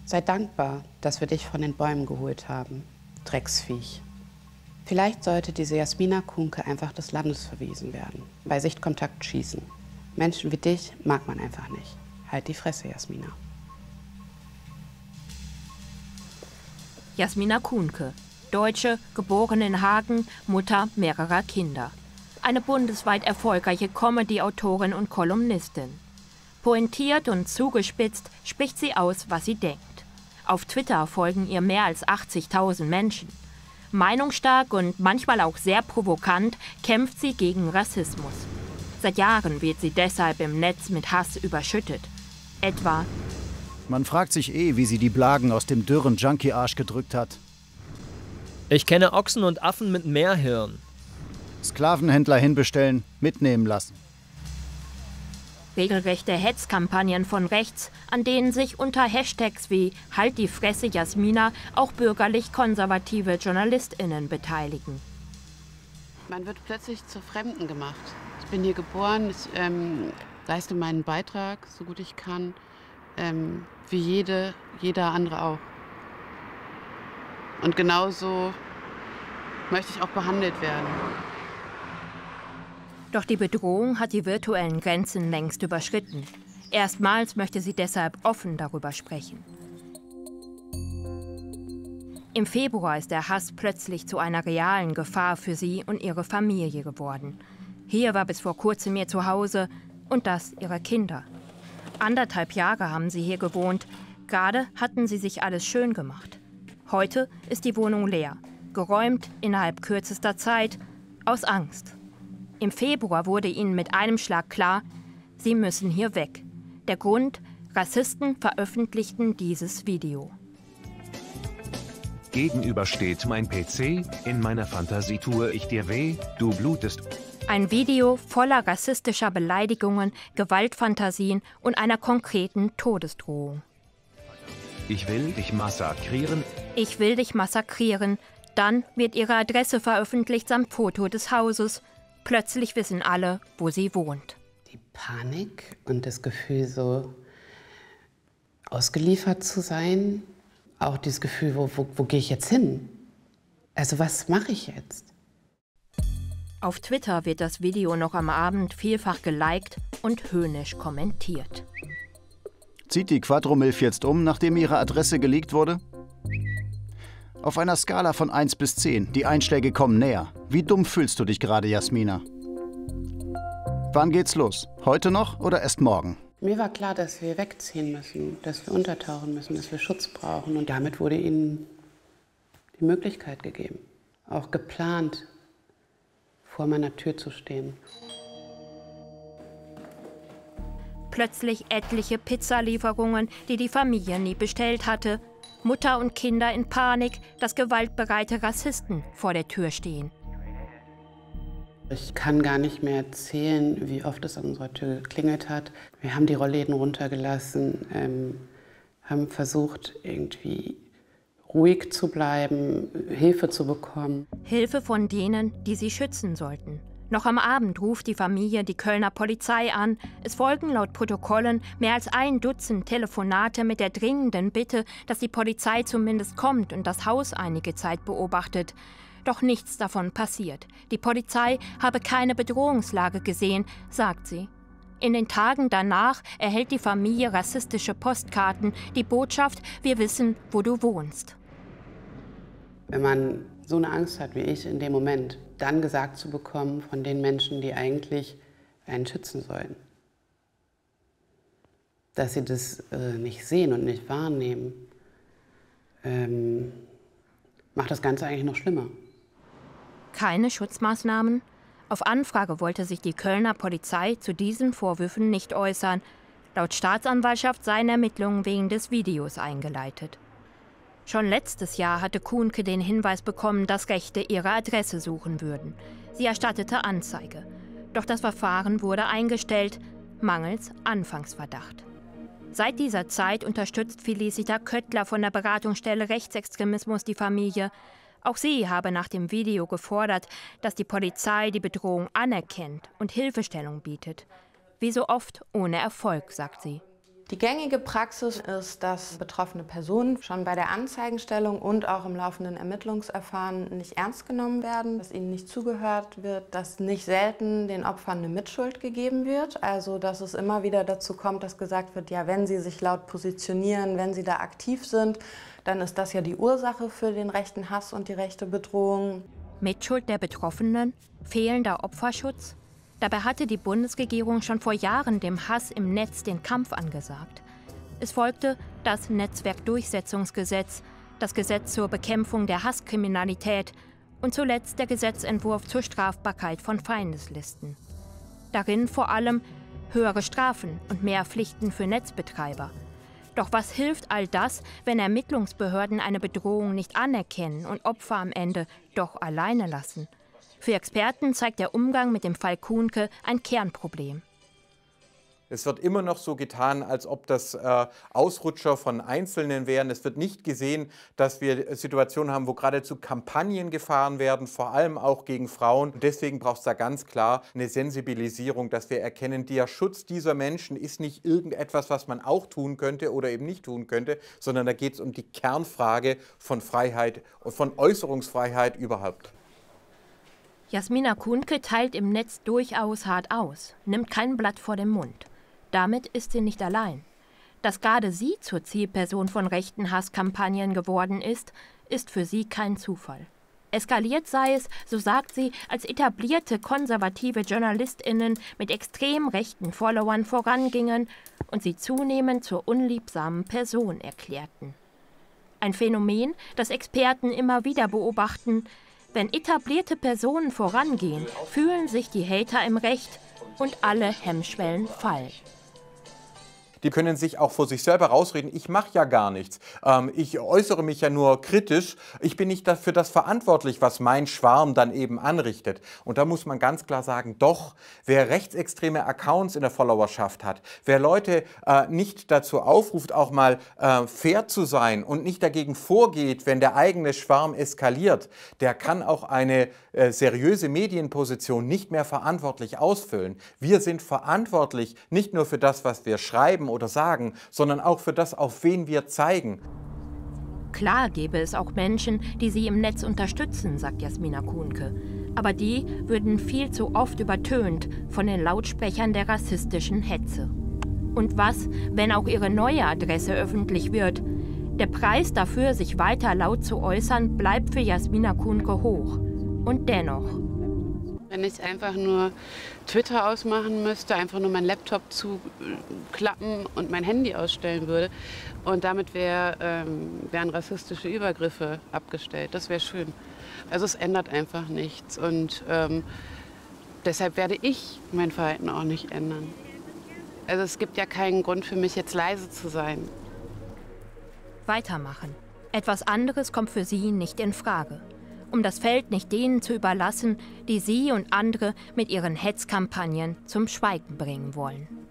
Sei dankbar, dass wir dich von den Bäumen geholt haben, Drecksviech. Vielleicht sollte diese Jasmina Kuhnke einfach des Landes verwiesen werden, bei Sichtkontakt schießen. Menschen wie dich mag man einfach nicht. Halt die Fresse, Jasmina. Jasmina Kuhnke, Deutsche, geboren in Hagen, Mutter mehrerer Kinder. Eine bundesweit erfolgreiche Comedy-Autorin und Kolumnistin. Pointiert und zugespitzt spricht sie aus, was sie denkt. Auf Twitter folgen ihr mehr als 80.000 Menschen. Meinungsstark und manchmal auch sehr provokant kämpft sie gegen Rassismus. Seit Jahren wird sie deshalb im Netz mit Hass überschüttet. Etwa: Man fragt sich wie sie die Blagen aus dem dürren Junkie-Arsch gedrückt hat. Ich kenne Ochsen und Affen mit mehr Hirn. Sklavenhändler hinbestellen, mitnehmen lassen. Regelrechte Hetzkampagnen von rechts, an denen sich unter Hashtags wie »Halt die Fresse Jasmina« auch bürgerlich-konservative JournalistInnen beteiligen. Man wird plötzlich zur Fremden gemacht. Ich bin hier geboren, ich leiste meinen Beitrag, so gut ich kann, wie jeder andere auch. Und genauso möchte ich auch behandelt werden. Doch die Bedrohung hat die virtuellen Grenzen längst überschritten. Erstmals möchte sie deshalb offen darüber sprechen. Im Februar ist der Hass plötzlich zu einer realen Gefahr für sie und ihre Familie geworden. Hier war bis vor kurzem ihr Zuhause und das ihrer Kinder. 1,5 Jahre haben sie hier gewohnt. Gerade hatten sie sich alles schön gemacht. Heute ist die Wohnung leer, geräumt innerhalb kürzester Zeit, aus Angst. Im Februar wurde ihnen mit einem Schlag klar, sie müssen hier weg. Der Grund: Rassisten veröffentlichten dieses Video. Gegenüber steht mein PC, in meiner Fantasie tue ich dir weh, du blutest. Ein Video voller rassistischer Beleidigungen, Gewaltfantasien und einer konkreten Todesdrohung. Ich will dich massakrieren. Ich will dich massakrieren. Dann wird ihre Adresse veröffentlicht samt Foto des Hauses. Plötzlich wissen alle, wo sie wohnt. Die Panik und das Gefühl, so ausgeliefert zu sein. Auch dieses Gefühl, wo gehe ich jetzt hin? Also was mache ich jetzt? Auf Twitter wird das Video noch am Abend vielfach geliked und höhnisch kommentiert. Zieht die Quadromilf jetzt um, nachdem ihre Adresse geleakt wurde? Auf einer Skala von 1 bis 10, die Einschläge kommen näher. Wie dumm fühlst du dich gerade, Jasmina? Wann geht's los? Heute noch oder erst morgen? Mir war klar, dass wir wegziehen müssen, dass wir untertauchen müssen, dass wir Schutz brauchen. Und damit wurde ihnen die Möglichkeit gegeben, auch geplant, vor meiner Tür zu stehen. Plötzlich etliche Pizzalieferungen, die die Familie nie bestellt hatte. Mutter und Kinder in Panik, dass gewaltbereite Rassisten vor der Tür stehen. Ich kann gar nicht mehr erzählen, wie oft es an unserer Tür geklingelt hat. Wir haben die Rollläden runtergelassen, haben versucht, irgendwie ruhig zu bleiben, Hilfe zu bekommen. Hilfe von denen, die sie schützen sollten. Noch am Abend ruft die Familie die Kölner Polizei an. Es folgen laut Protokollen mehr als 1 Dutzend Telefonate mit der dringenden Bitte, dass die Polizei zumindest kommt und das Haus einige Zeit beobachtet. Doch nichts davon passiert. Die Polizei habe keine Bedrohungslage gesehen, sagt sie. In den Tagen danach erhält die Familie rassistische Postkarten, die Botschaft: Wir wissen, wo du wohnst. Wenn man so eine Angst hat wie ich in dem Moment, dann gesagt zu bekommen von den Menschen, die eigentlich einen schützen sollen, dass sie das nicht sehen und nicht wahrnehmen, macht das Ganze eigentlich noch schlimmer. Keine Schutzmaßnahmen? Auf Anfrage wollte sich die Kölner Polizei zu diesen Vorwürfen nicht äußern. Laut Staatsanwaltschaft seien Ermittlungen wegen des Videos eingeleitet. Schon letztes Jahr hatte Kuhnke den Hinweis bekommen, dass Rechte ihre Adresse suchen würden. Sie erstattete Anzeige. Doch das Verfahren wurde eingestellt, mangels Anfangsverdacht. Seit dieser Zeit unterstützt Felicita Köttler von der Beratungsstelle Rechtsextremismus die Familie. Auch sie habe nach dem Video gefordert, dass die Polizei die Bedrohung anerkennt und Hilfestellung bietet. Wie so oft ohne Erfolg, sagt sie. Die gängige Praxis ist, dass betroffene Personen schon bei der Anzeigenstellung und auch im laufenden Ermittlungsverfahren nicht ernst genommen werden, dass ihnen nicht zugehört wird, dass nicht selten den Opfern eine Mitschuld gegeben wird. Also dass es immer wieder dazu kommt, dass gesagt wird, ja, wenn sie sich laut positionieren, wenn sie da aktiv sind, dann ist das ja die Ursache für den rechten Hass und die rechte Bedrohung. Mitschuld der Betroffenen? Fehlender Opferschutz? Dabei hatte die Bundesregierung schon vor Jahren dem Hass im Netz den Kampf angesagt. Es folgte das Netzwerkdurchsetzungsgesetz, das Gesetz zur Bekämpfung der Hasskriminalität und zuletzt der Gesetzentwurf zur Strafbarkeit von Feindeslisten. Darin vor allem höhere Strafen und mehr Pflichten für Netzbetreiber. Doch was hilft all das, wenn Ermittlungsbehörden eine Bedrohung nicht anerkennen und Opfer am Ende doch alleine lassen? Für Experten zeigt der Umgang mit dem Fall Kuhnke ein Kernproblem. Es wird immer noch so getan, als ob das Ausrutscher von Einzelnen wären. Es wird nicht gesehen, dass wir Situationen haben, wo geradezu Kampagnen gefahren werden, vor allem auch gegen Frauen. Und deswegen braucht es da ganz klar eine Sensibilisierung, dass wir erkennen, der Schutz dieser Menschen ist nicht irgendetwas, was man auch tun könnte oder eben nicht tun könnte, sondern da geht es um die Kernfrage von Freiheit und von Äußerungsfreiheit überhaupt. Jasmina Kuhnke teilt im Netz durchaus hart aus, nimmt kein Blatt vor den Mund. Damit ist sie nicht allein. Dass gerade sie zur Zielperson von rechten Hasskampagnen geworden ist für sie kein Zufall. Eskaliert sei es, so sagt sie, als etablierte konservative JournalistInnen mit extrem rechten Followern vorangingen und sie zunehmend zur unliebsamen Person erklärten. Ein Phänomen, das Experten immer wieder beobachten: Wenn etablierte Personen vorangehen, fühlen sich die Hater im Recht und alle Hemmschwellen fallen. Die können sich auch vor sich selber rausreden, ich mache ja gar nichts, ich äußere mich ja nur kritisch, ich bin nicht dafür das verantwortlich, was mein Schwarm dann eben anrichtet. Und da muss man ganz klar sagen, doch, wer rechtsextreme Accounts in der Followerschaft hat, wer Leute nicht dazu aufruft, auch mal fair zu sein und nicht dagegen vorgeht, wenn der eigene Schwarm eskaliert, der kann auch eine seriöse Medienposition nicht mehr verantwortlich ausfüllen. Wir sind verantwortlich nicht nur für das, was wir schreiben oder sagen, sondern auch für das, auf wen wir zeigen. Klar gäbe es auch Menschen, die sie im Netz unterstützen, sagt Jasmina Kuhnke. Aber die würden viel zu oft übertönt von den Lautsprechern der rassistischen Hetze. Und was, wenn auch ihre neue Adresse öffentlich wird? Der Preis dafür, sich weiter laut zu äußern, bleibt für Jasmina Kuhnke hoch. Und dennoch. Wenn ich einfach nur Twitter ausmachen müsste, einfach nur meinen Laptop zuklappen und mein Handy ausstellen würde und damit wären rassistische Übergriffe abgestellt. Das wäre schön. Also es ändert einfach nichts und deshalb werde ich mein Verhalten auch nicht ändern. Also es gibt ja keinen Grund für mich, jetzt leise zu sein. Weitermachen. Etwas anderes kommt für sie nicht in Frage. Um das Feld nicht denen zu überlassen, die sie und andere mit ihren Hetzkampagnen zum Schweigen bringen wollen.